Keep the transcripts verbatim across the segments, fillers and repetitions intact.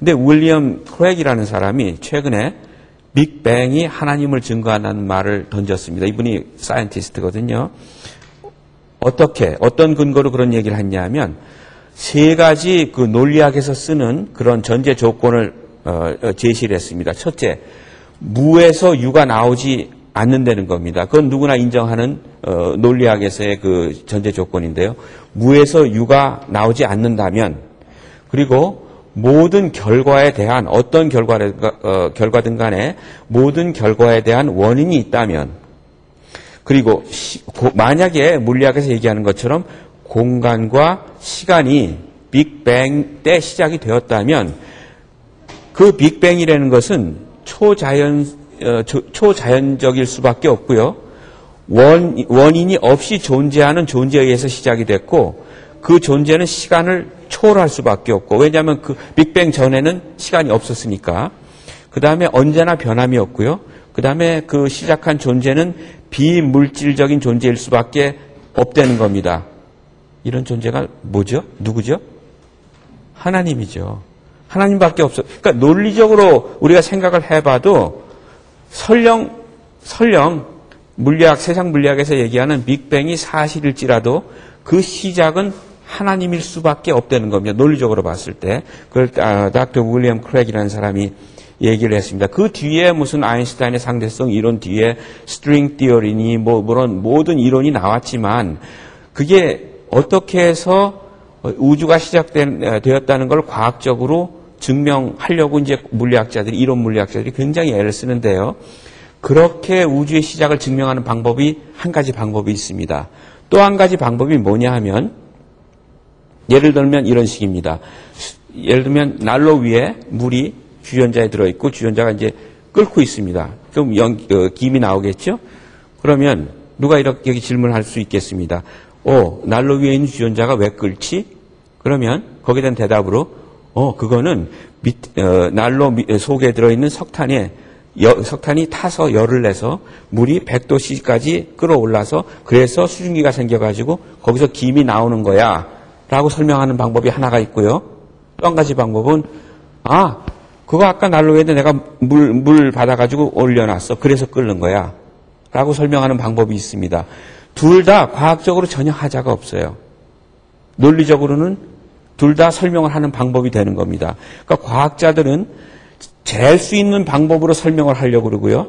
근데 윌리엄 크랙이라는 사람이 최근에 빅뱅이 하나님을 증거한다는 말을 던졌습니다. 이분이 사이언티스트거든요. 어떻게, 어떤 근거로 그런 얘기를 했냐면 세 가지 그 논리학에서 쓰는 그런 전제 조건을 어, 제시를 했습니다. 첫째, 무에서 유가 나오지 않는다는 겁니다. 그건 누구나 인정하는 어, 논리학에서의 그 전제 조건인데요. 무에서 유가 나오지 않는다면, 그리고 모든 결과에 대한 어떤 결과, 어, 결과든 간에 모든 결과에 대한 원인이 있다면, 그리고 시, 고, 만약에 물리학에서 얘기하는 것처럼 공간과 시간이 빅뱅 때 시작이 되었다면 그 빅뱅이라는 것은 초자연, 어, 초, 초자연적일 수밖에 없고요. 원, 원인이 없이 존재하는 존재에 의해서 시작이 됐고 그 존재는 시간을 초월할 수밖에 없고, 왜냐하면 그 빅뱅 전에는 시간이 없었으니까. 그 다음에 언제나 변함이 없고요. 그 다음에 그 시작한 존재는 비물질적인 존재일 수밖에 없다는 겁니다. 이런 존재가 뭐죠? 누구죠? 하나님이죠. 하나님밖에 없어. 그러니까 논리적으로 우리가 생각을 해봐도 설령, 설령 물리학, 세상 물리학에서 얘기하는 빅뱅이 사실일지라도 그 시작은 하나님일 수밖에 없다는 겁니다. 논리적으로 봤을 때. 그걸 아, 닥터 윌리엄 크랙이라는 사람이 얘기를 했습니다. 그 뒤에 무슨 아인슈타인의 상대성 이론 뒤에 스트링 티어리니 뭐 그런 모든 이론이 나왔지만 그게 어떻게 해서 우주가 시작되었다는 걸 과학적으로 증명하려고 이제 물리학자들이, 이론 물리학자들이 굉장히 애를 쓰는데요. 그렇게 우주의 시작을 증명하는 방법이 한 가지 방법이 있습니다. 또 한 가지 방법이 뭐냐 하면, 예를 들면 이런 식입니다. 예를 들면 난로 위에 물이 주전자에 들어있고 주전자가 이제 끓고 있습니다. 그럼 연, 어, 김이 나오겠죠? 그러면 누가 이렇게 질문할 수 있겠습니다. 어, 난로 위에 있는 주전자가 왜 끓지? 그러면 거기에 대한 대답으로 어, 그거는 밑, 어, 난로 속에 들어있는 석탄에 여, 석탄이 타서 열을 내서 물이 백 도씨까지 끌어올라서 그래서 수증기가 생겨가지고 거기서 김이 나오는 거야 라고 설명하는 방법이 하나가 있고요. 또 한 가지 방법은 아, 그거 아까 난로 위에 내가 물, 물 받아가지고 올려놨어. 그래서 끓는 거야 라고 설명하는 방법이 있습니다. 둘 다 과학적으로 전혀 하자가 없어요. 논리적으로는 둘 다 설명을 하는 방법이 되는 겁니다. 그러니까 과학자들은 잴 수 있는 방법으로 설명을 하려고 그러고요.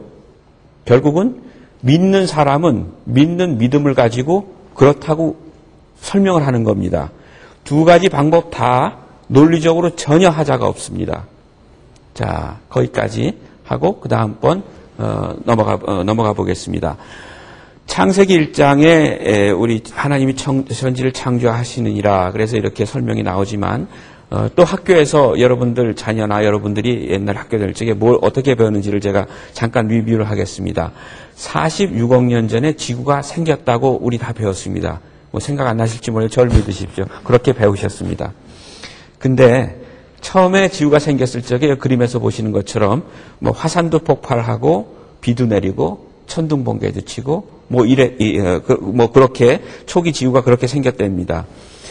결국은 믿는 사람은 믿는 믿음을 가지고 그렇다고 설명을 하는 겁니다. 두 가지 방법 다 논리적으로 전혀 하자가 없습니다. 자, 거기까지 하고 그 다음번 어, 넘어가 어, 넘어가 보겠습니다. 창세기 일 장에 우리 하나님이 청, 천지를 창조하시느니라 그래서 이렇게 설명이 나오지만 어, 또 학교에서 여러분들 자녀나 여러분들이 옛날 학교 다닐 적에 뭘 어떻게 배웠는지를 제가 잠깐 리뷰를 하겠습니다. 사십육억 년 전에 지구가 생겼다고 우리 다 배웠습니다. 뭐 생각 안 나실지 몰라요. 저를 믿으십시오. 그렇게 배우셨습니다. 근데 처음에 지구가 생겼을 적에 그림에서 보시는 것처럼 뭐 화산도 폭발하고 비도 내리고 천둥번개도 치고 뭐 이래 뭐 그렇게 초기 지구가 그렇게 생겼답니다.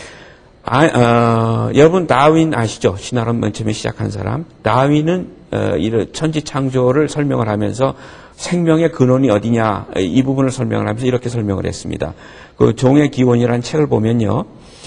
아, 어, 여러분 다윈 아시죠? 신화론 맨 처음에 시작한 사람. 다윈은 어, 이런 천지 창조를 설명을 하면서 생명의 근원이 어디냐 이 부분을 설명을 하면서 이렇게 설명을 했습니다. 그 종의 기원이라는 책을 보면요,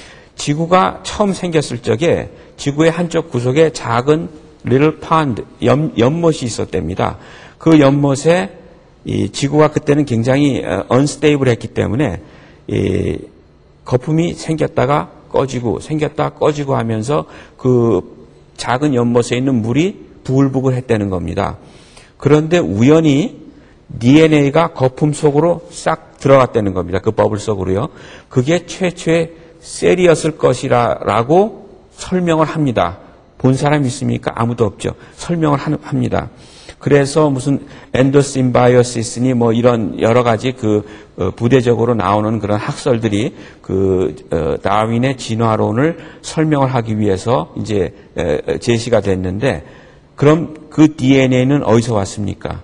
지구가 처음 생겼을 적에 지구의 한쪽 구석에 작은 little pond 연, 연못이 있었답니다. 그 연못에 이 지구가 그때는 굉장히 unstable했기 때문에 이 거품이 생겼다가 꺼지고 생겼다 꺼지고 하면서 그 작은 연못에 있는 물이 부글부글 했다는 겁니다. 그런데 우연히 디엔에이가 거품 속으로 싹 들어갔다는 겁니다. 그 버블 속으로요. 그게 최초의 셀이었을 것이라고 설명을 합니다. 본 사람이 있습니까? 아무도 없죠. 설명을 합니다. 그래서 무슨 엔도심바이오시스니 뭐 이런 여러 가지 그 부대적으로 나오는 그런 학설들이 그 다윈의 진화론을 설명을 하기 위해서 이제 제시가 됐는데, 그럼 그 디엔에이는 어디서 왔습니까?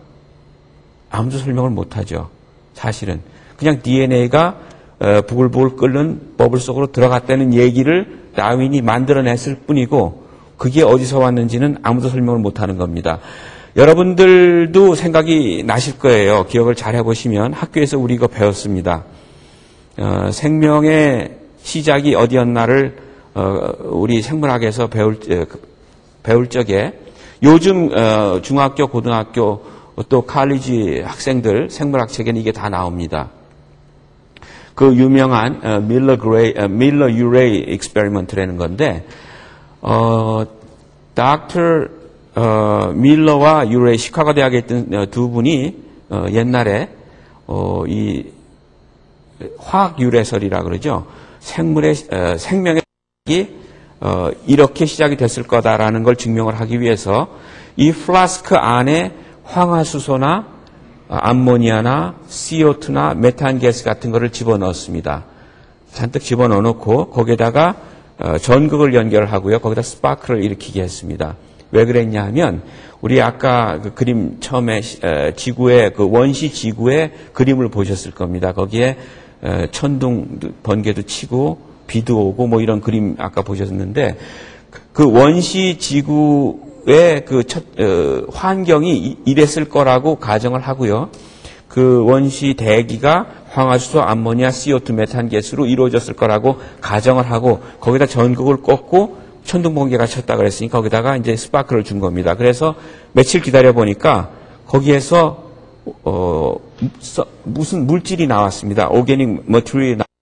아무도 설명을 못하죠. 사실은 그냥 디엔에이가 부글부글 끓는 버블 속으로 들어갔다는 얘기를 다윈이 만들어냈을 뿐이고 그게 어디서 왔는지는 아무도 설명을 못하는 겁니다. 여러분들도 생각이 나실 거예요. 기억을 잘 해보시면 학교에서 우리 이거 배웠습니다. 어, 생명의 시작이 어디였나를 어, 우리 생물학에서 배울, 어, 배울 적에 요즘 어, 중학교, 고등학교 또 칼리지 학생들 생물학 책에는 이게 다 나옵니다. 그 유명한 어, 밀러 그레이, 어, 밀러 유레이 익스페리먼트라는 건데 어, 닥터 어, 밀러와 유레이 시카고 대학에 있던 어, 두 분이 어, 옛날에 어, 이 화학 유래설이라 그러죠. 생물의 어, 생명의 시작이 어, 이렇게 시작이 됐을 거다라는 걸 증명을 하기 위해서 이 플라스크 안에 황화수소나 암모니아나 씨오투나 메탄가스 같은 거를 집어넣었습니다. 잔뜩 집어넣어 놓고 거기에다가 어, 전극을 연결하고요. 거기다 스파크를 일으키게 했습니다. 왜 그랬냐 하면 우리 아까 그 그림 처음에 에, 지구의 그 원시 지구의 그림을 보셨을 겁니다. 거기에 에, 천둥 번개도 치고 비도 오고 뭐 이런 그림 아까 보셨는데 그 원시 지구의 그 첫, 어, 환경이 이랬을 거라고 가정을 하고요. 그 원시 대기가 황화수소, 암모니아, 씨오투, 메탄가스로 이루어졌을 거라고 가정을 하고 거기다 전극을 꽂고 천둥 번개가 쳤다 그랬으니까 거기다가 이제 스파크를 준 겁니다. 그래서 며칠 기다려 보니까 거기에서 어, 무슨 물질이 나왔습니다. 오게닉 머티리얼이 나.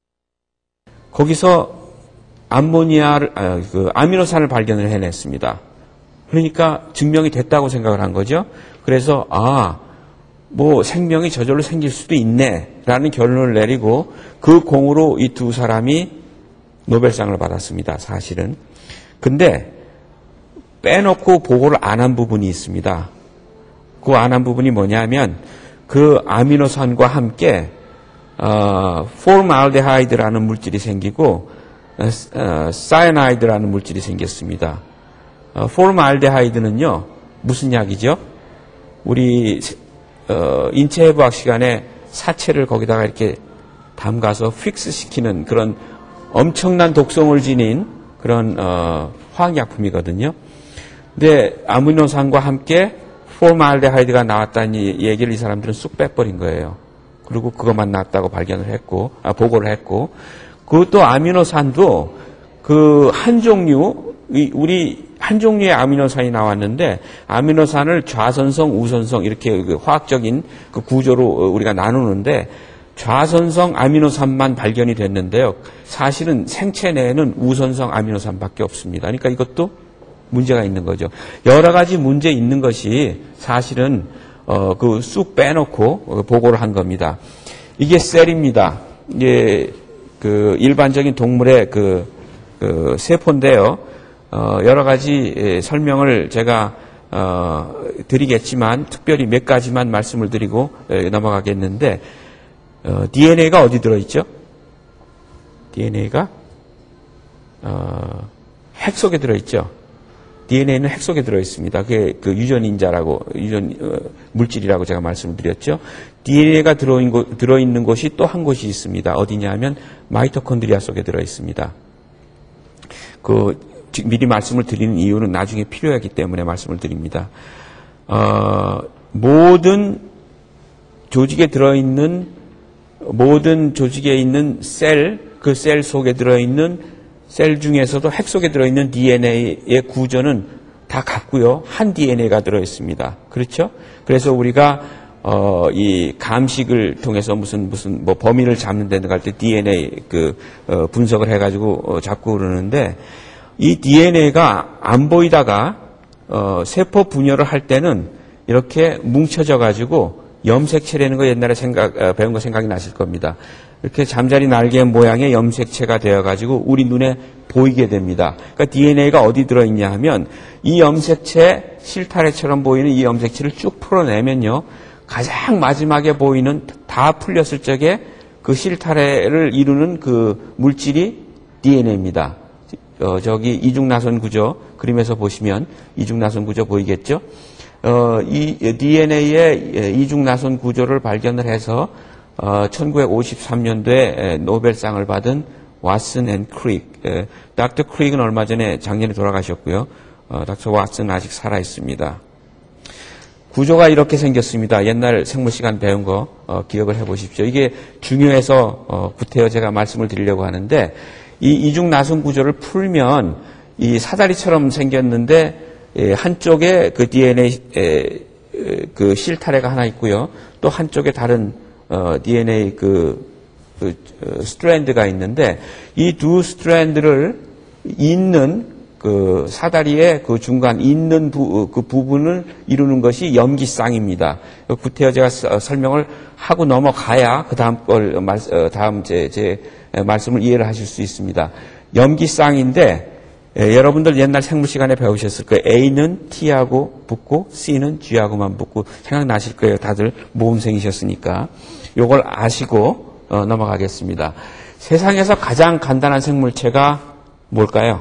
거기서 암모니아를 아, 그 아미노산을 발견을 해냈습니다. 그러니까 증명이 됐다고 생각을 한 거죠. 그래서 아, 뭐 생명이 저절로 생길 수도 있네라는 결론을 내리고 그 공으로 이 두 사람이 노벨상을 받았습니다. 사실은. 근데 빼놓고 보고를 안 한 부분이 있습니다. 그 안 한 부분이 뭐냐면 그 아미노산과 함께 어, 포르말데하이드라는 물질이 생기고 어, 사이아나이드라는 물질이 생겼습니다. 어, 포르말데하이드는요 무슨 약이죠? 우리 어, 인체해부학 시간에 사체를 거기다가 이렇게 담가서 픽스 시키는 그런 엄청난 독성을 지닌 그런 어, 화학약품이거든요. 근데 아미노산과 함께 포르말데하이드가 나왔다는 얘기를 이 사람들은 쑥 빼버린 거예요. 그리고 그것만 나왔다고 발견을 했고, 아, 보고를 했고, 그것도 아미노산도 그 한 종류, 우리 한 종류의 아미노산이 나왔는데, 아미노산을 좌선성, 우선성, 이렇게 그 화학적인 그 구조로 우리가 나누는데, 좌선성 아미노산만 발견이 됐는데요. 사실은 생체 내에는 우선성 아미노산밖에 없습니다. 그러니까 이것도 문제가 있는 거죠. 여러 가지 문제 있는 것이 사실은 어, 그 쑥 빼놓고 보고를 한 겁니다. 이게 셀입니다. 이게 그 일반적인 동물의 그, 그 세포인데요. 어, 여러 가지 설명을 제가 어, 드리겠지만 특별히 몇 가지만 말씀을 드리고 에, 넘어가겠는데 어, 디엔에이가 어디 들어있죠? 디엔에이가 어, 핵 속에 들어있죠. 디엔에이는 핵 속에 들어있습니다. 그게 그 유전인자라고, 유전, 어, 물질이라고 제가 말씀을 드렸죠. 디엔에이가 들어있는, 곳, 들어있는 곳이 또 한 곳이 있습니다. 어디냐 하면 마이토콘드리아 속에 들어있습니다. 그, 미리 말씀을 드리는 이유는 나중에 필요하기 때문에 말씀을 드립니다. 어, 모든 조직에 들어있는, 모든 조직에 있는 셀, 그 셀 속에 들어있는 셀 중에서도 핵 속에 들어있는 디엔에이의 구조는 다 같고요. 한 디엔에이가 들어있습니다. 그렇죠? 그래서 우리가 어, 이 감식을 통해서 무슨 무슨 뭐 범인을 잡는 데는 갈 때 디엔에이 그 어, 분석을 해가지고 어, 잡고 그러는데 이 디엔에이가 안 보이다가 어, 세포 분열을 할 때는 이렇게 뭉쳐져 가지고 염색체라는 거 옛날에 생각 어, 배운 거 생각이 나실 겁니다. 이렇게 잠자리 날개 모양의 염색체가 되어가지고 우리 눈에 보이게 됩니다. 그러니까 디엔에이가 어디 들어있냐 하면 이 염색체, 실타래처럼 보이는 이 염색체를 쭉 풀어내면요. 가장 마지막에 보이는 다 풀렸을 적에 그 실타래를 이루는 그 물질이 디엔에이입니다. 어, 저기 이중나선 구조, 그림에서 보시면 이중나선 구조 보이겠죠? 어, 이 디엔에이의 이중나선 구조를 발견을 해서 어, 천구백오십삼 년도에 노벨상을 받은 왓슨 앤 크릭. 닥터 크릭은 얼마 전에 작년에 돌아가셨고요. 어, 닥터 왓슨은 아직 살아 있습니다. 구조가 이렇게 생겼습니다. 옛날 생물 시간 배운 거 어, 기억을 해보십시오. 이게 중요해서 어, 구태여 제가 말씀을 드리려고 하는데 이 이중 나순 구조를 풀면 이 사다리처럼 생겼는데 예, 한쪽에 그 디엔에이 에, 그 실타래가 하나 있고요. 또 한쪽에 다른 어, 디엔에이 그, 그 어, 스트랜드가 있는데 이 두 스트랜드를 잇는 그 사다리의 그 중간 잇는 부, 그 부분을 이루는 것이 염기쌍입니다. 구태여 제가 설명을 하고 넘어가야 그 다음 걸 말, 다음 제, 제 말씀을 이해를 하실 수 있습니다. 염기쌍인데 예, 여러분들 옛날 생물 시간에 배우셨을 거예요. A는 T하고 붙고 C는 G하고만 붙고 생각나실 거예요. 다들 모험생이셨으니까. 요걸 아시고 어, 넘어가겠습니다. 세상에서 가장 간단한 생물체가 뭘까요?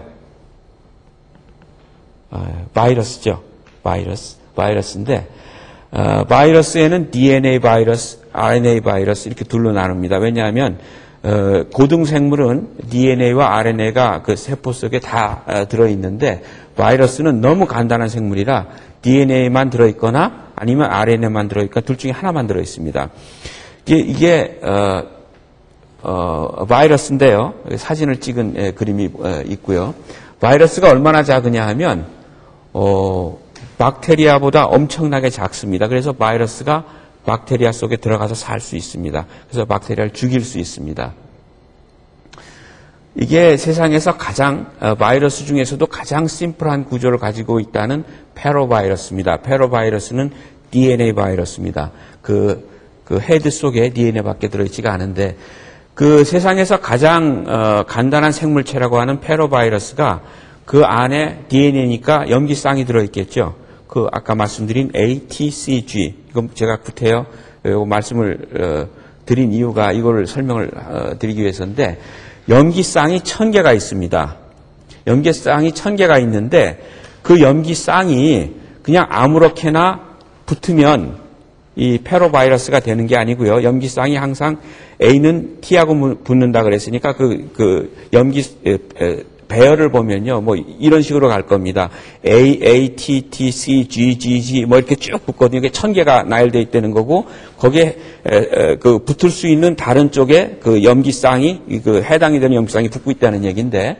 어, 바이러스죠. 바이러스. 바이러스인데 어, 바이러스에는 디엔에이 바이러스, 알엔에이 바이러스 이렇게 둘로 나눕니다. 왜냐하면 어, 고등생물은 디엔에이와 알엔에이가 그 세포 속에 다 어, 들어있는데 바이러스는 너무 간단한 생물이라 디엔에이만 들어있거나 아니면 알엔에이만 들어있거나 둘 중에 하나만 들어있습니다. 이게, 이게 어, 어, 바이러스인데요. 사진을 찍은 에, 그림이 어, 있고요. 바이러스가 얼마나 작으냐 하면 어, 박테리아보다 엄청나게 작습니다. 그래서 바이러스가 박테리아 속에 들어가서 살 수 있습니다. 그래서 박테리아를 죽일 수 있습니다. 이게 세상에서 가장 바이러스 중에서도 가장 심플한 구조를 가지고 있다는 패로바이러스입니다. 패로바이러스는 디엔에이 바이러스입니다. 그, 그 헤드 속에 디엔에이밖에 들어있지가 않은데 그 세상에서 가장 어, 간단한 생물체라고 하는 패로바이러스가 그 안에 디엔에이니까 염기쌍이 들어있겠죠. 그 아까 말씀드린 에이 티 씨 지 이건 제가 구태여 말씀을 어, 드린 이유가 이걸 설명을 어, 드리기 위해서인데 염기쌍이 천 개가 있습니다. 염기쌍이 천 개가 있는데 그 염기쌍이 그냥 아무렇게나 붙으면 이 패로바이러스가 되는 게 아니고요. 염기쌍이 항상 A는 T하고 붙는다 그랬으니까 그, 그 염기 에, 에, 배열을 보면요, 뭐 이런 식으로 갈 겁니다. A, A, T, T, C, G, G, G 뭐 이렇게 쭉 붙거든요. 이게 천 개가 나열되어 있다는 거고 거기에 에, 에, 그 붙을 수 있는 다른 쪽에 그 염기쌍이 그 해당이 되는 염기쌍이 붙고 있다는 얘기인데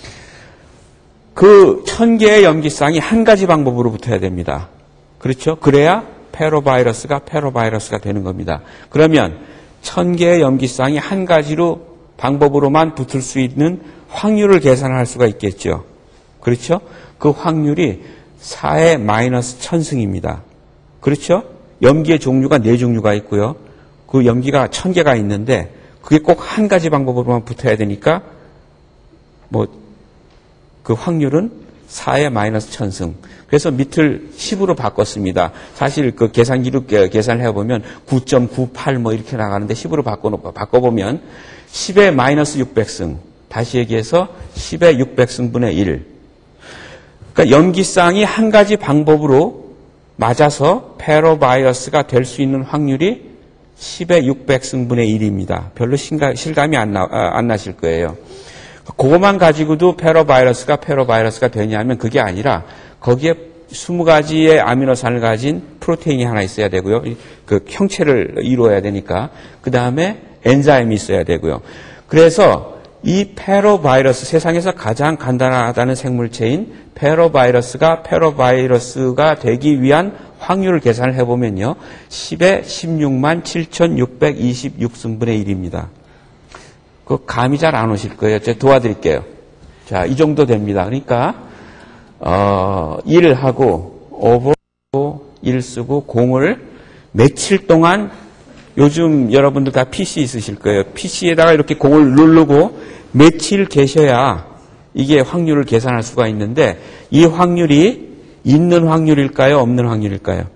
그 천 개의 염기쌍이 한 가지 방법으로 붙어야 됩니다. 그렇죠? 그래야 패로바이러스가 패로바이러스가 되는 겁니다. 그러면 천 개의 염기쌍이 한 가지로 방법으로만 붙을 수 있는 확률을 계산할 수가 있겠죠. 그렇죠? 그 확률이 사의 마이너스 천승입니다. 그렇죠? 염기의 종류가 네 종류가 있고요. 그 염기가 천 개가 있는데 그게 꼭 한 가지 방법으로만 붙어야 되니까 뭐 그 확률은 사의 마이너스 천승. 그래서 밑을 십으로 바꿨습니다. 사실 그 계산기로 계산을 해보면 구 점 구팔 뭐 이렇게 나가는데 십으로 바꿔, 바꿔보면 십의 마이너스 육백승. 다시 얘기해서 십의 육백승분의 일. 그러니까 염기쌍이 한 가지 방법으로 맞아서 패로바이러스가 될 수 있는 확률이 십의 육백승분의 일입니다. 별로 실감이 안, 나, 안 나실 거예요. 그것만 가지고도 패로바이러스가 패로바이러스가 되냐면 그게 아니라 거기에 스무 가지의 아미노산을 가진 프로테인이 하나 있어야 되고요. 그 형체를 이루어야 되니까. 그 다음에 엔자임이 있어야 되고요. 그래서 이 패로바이러스, 세상에서 가장 간단하다는 생물체인 패로바이러스가 패로바이러스가 되기 위한 확률을 계산을 해보면요. 십의 십육만 칠천육백이십육 승분의 일입니다. 그 감이 잘 안 오실 거예요. 제가 도와드릴게요. 자, 이 정도 됩니다. 그러니까 어, 일을 하고 오버하고 일 쓰고 공을 며칠 동안 요즘 여러분들 다 피씨 있으실 거예요. 피씨에다가 이렇게 공을 누르고 며칠 계셔야 이게 확률을 계산할 수가 있는데 이 확률이 있는 확률일까요? 없는 확률일까요?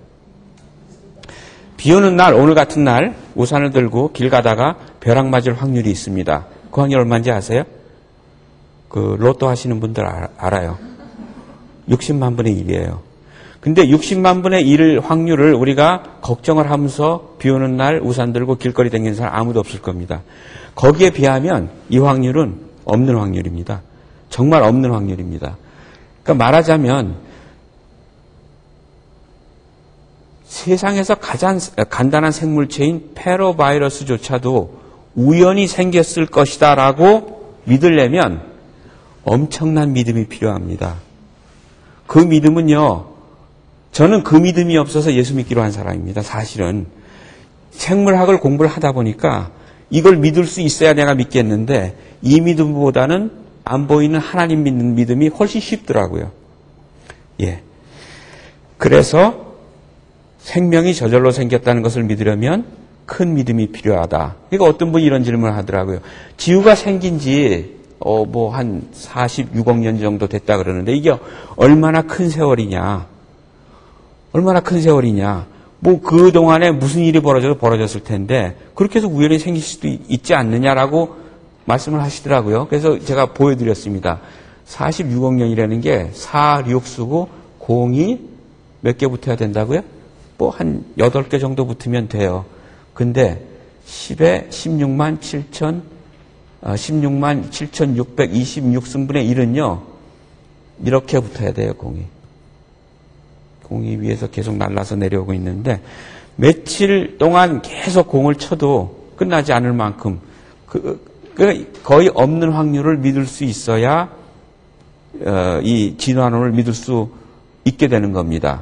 비 오는 날, 오늘 같은 날 우산을 들고 길 가다가 벼락 맞을 확률이 있습니다. 그 확률 얼마인지 아세요? 그 로또 하시는 분들 알아요. 육십만 분의 일이에요. 근데 육십만 분의 일 확률을 우리가 걱정을 하면서 비 오는 날 우산 들고 길거리 다니는 사람 아무도 없을 겁니다. 거기에 비하면 이 확률은 없는 확률입니다. 정말 없는 확률입니다. 그러니까 말하자면 세상에서 가장 간단한 생물체인 패러바이러스조차도 우연히 생겼을 것이다라고 믿으려면 엄청난 믿음이 필요합니다. 그 믿음은요, 저는 그 믿음이 없어서 예수 믿기로 한 사람입니다. 사실은 생물학을 공부를 하다 보니까 이걸 믿을 수 있어야 내가 믿겠는데 이 믿음보다는 안 보이는 하나님 믿는 믿음이 훨씬 쉽더라고요. 예. 그래서 생명이 저절로 생겼다는 것을 믿으려면 큰 믿음이 필요하다. 그러니까 어떤 분이 이런 질문을 하더라고요. 지구가 생긴 지 어, 뭐 한 사십육억 년 정도 됐다 그러는데 이게 얼마나 큰 세월이냐. 얼마나 큰 세월이냐. 뭐 그동안에 무슨 일이 벌어져도 벌어졌을 텐데 그렇게 해서 우연히 생길 수도 있지 않느냐라고 말씀을 하시더라고요. 그래서 제가 보여드렸습니다. 사십육억 년이라는 게 사, 육 쓰고 공이 몇 개 붙어야 된다고요? 뭐 한 여덟 개 정도 붙으면 돼요. 근데 십에 십육만 칠천, 십육만 칠천육백이십육 승분의 일은요, 이렇게 붙어야 돼요, 공이. 공이 위에서 계속 날아서 내려오고 있는데, 며칠 동안 계속 공을 쳐도 끝나지 않을 만큼, 그, 그 거의 없는 확률을 믿을 수 있어야, 어, 이 진화론을 믿을 수 있게 되는 겁니다.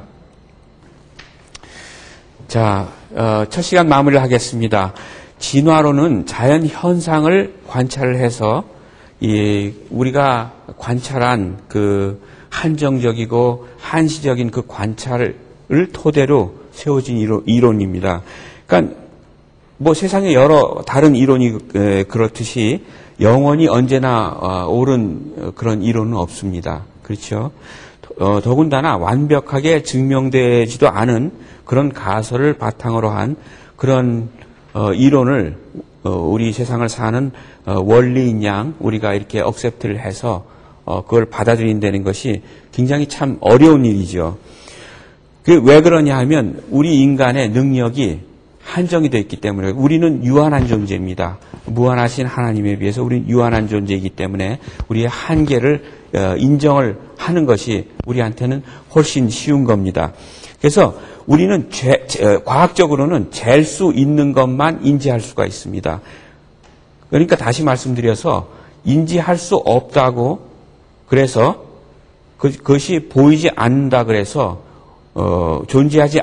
자, 어, 첫 시간 마무리를 하겠습니다. 진화론은 자연 현상을 관찰을 해서 이 우리가 관찰한 그 한정적이고 한시적인 그 관찰을 토대로 세워진 이론, 이론입니다. 그러니까 뭐 세상에 여러 다른 이론이 에, 그렇듯이 영원히 언제나 어, 옳은 그런 이론은 없습니다. 그렇죠? 어, 더군다나 완벽하게 증명되지도 않은 그런 가설을 바탕으로 한 그런 어, 이론을 어, 우리 세상을 사는 어, 원리인 양 우리가 이렇게 억셉트를 해서 어, 그걸 받아들인다는 것이 굉장히 참 어려운 일이죠. 그 왜 그러냐 하면 우리 인간의 능력이 한정이 되어 있기 때문에 우리는 유한한 존재입니다. 무한하신 하나님에 비해서 우리는 유한한 존재이기 때문에 우리의 한계를 어, 인정을 하는 것이 우리한테는 훨씬 쉬운 겁니다. 그래서 우리는 재, 재, 과학적으로는 잴 수 있는 것만 인지할 수가 있습니다. 그러니까 다시 말씀드려서 인지할 수 없다고 그래서 그, 그것이 보이지 않는다 그래서 어, 존재하지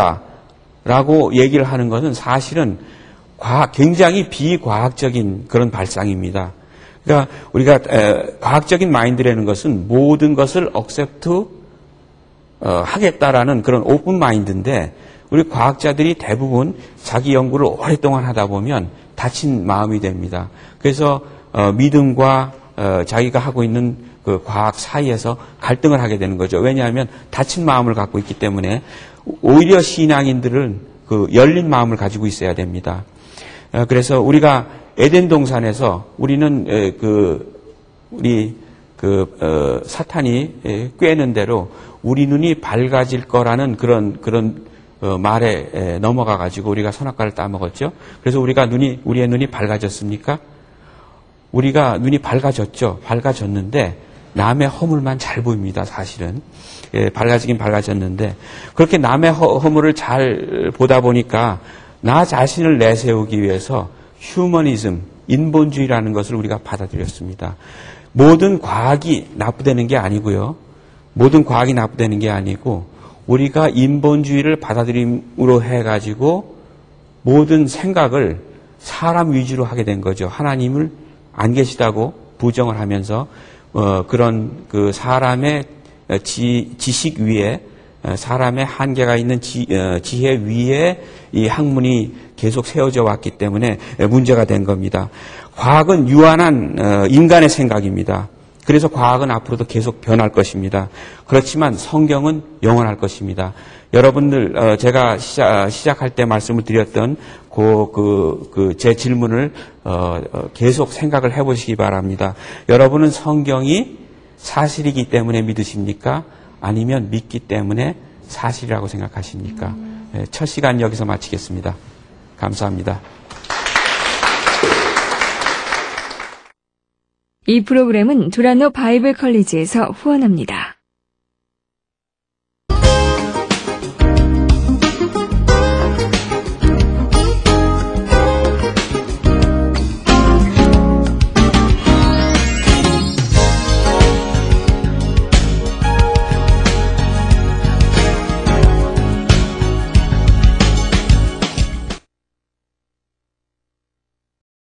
않는다라고 얘기를 하는 것은 사실은 과학, 굉장히 비과학적인 그런 발상입니다. 그러니까 우리가 에, 과학적인 마인드라는 것은 모든 것을 억셉트 어, 하겠다라는 그런 오픈 마인드인데 우리 과학자들이 대부분 자기 연구를 오랫동안 하다 보면 다친 마음이 됩니다. 그래서 어, 믿음과 어, 자기가 하고 있는 그 과학 사이에서 갈등을 하게 되는 거죠. 왜냐하면 다친 마음을 갖고 있기 때문에 오히려 신앙인들은 그 열린 마음을 가지고 있어야 됩니다. 어, 그래서 우리가 에덴 동산에서 우리는 에, 그 우리 그 어, 사탄이 에, 꿰는 대로 우리 눈이 밝아질 거라는 그런 그런 어, 말에 에, 넘어가 가지고 우리가 선악과를 따먹었죠. 그래서 우리가 눈이 우리의 눈이 밝아졌습니까? 우리가 눈이 밝아졌죠. 밝아졌는데 남의 허물만 잘 보입니다. 사실은 예, 밝아지긴 밝아졌는데 그렇게 남의 허, 허물을 잘 보다 보니까 나 자신을 내세우기 위해서 휴머니즘, 인본주의라는 것을 우리가 받아들였습니다. 모든 과학이 나쁘다는 게 아니고요. 모든 과학이 나쁘다는 게 아니고 우리가 인본주의를 받아들임으로 해가지고 모든 생각을 사람 위주로 하게 된 거죠. 하나님을 안 계시다고 부정을 하면서 어, 그런 그 사람의 지, 지식 위에 사람의 한계가 있는 지, 어, 지혜 위에 이 학문이 계속 세워져 왔기 때문에 문제가 된 겁니다. 과학은 유한한 어, 인간의 생각입니다. 그래서 과학은 앞으로도 계속 변할 것입니다. 그렇지만 성경은 영원할 것입니다. 여러분들 어, 제가 시작, 시작할 때 말씀을 드렸던 그, 그, 그 제 질문을 어, 어, 계속 생각을 해보시기 바랍니다. 여러분은 성경이 사실이기 때문에 믿으십니까? 아니면 믿기 때문에 사실이라고 생각하십니까? 네, 첫 시간 여기서 마치겠습니다. 감사합니다. 이 프로그램은 두란노 바이블 컬리지에서 후원합니다.